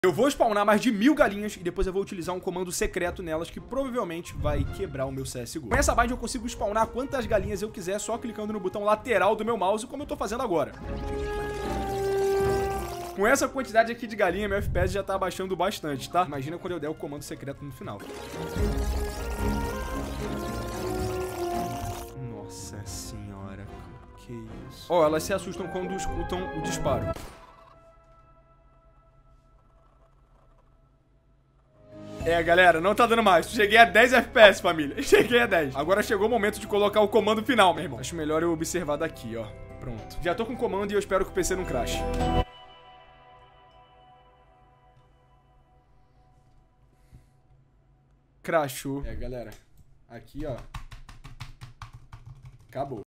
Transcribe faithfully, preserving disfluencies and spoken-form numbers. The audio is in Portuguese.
Eu vou spawnar mais de mil galinhas e depois eu vou utilizar um comando secreto nelas que provavelmente vai quebrar o meu C S G O. Com essa bind eu consigo spawnar quantas galinhas eu quiser só clicando no botão lateral do meu mouse, como eu tô fazendo agora. Com essa quantidade aqui de galinha, meu F P S já tá abaixando bastante, tá? Imagina quando eu der o comando secreto no final. Nossa senhora, que isso? Ó, oh, elas se assustam quando escutam o disparo. É, galera, não tá dando mais. Cheguei a dez F P S, família. Cheguei a dez. Agora chegou o momento de colocar o comando final, meu irmão. Acho melhor eu observar daqui, ó. Pronto. Já tô com o comando e eu espero que o P C não crash. Crashou. É, galera. Aqui, ó. Acabou.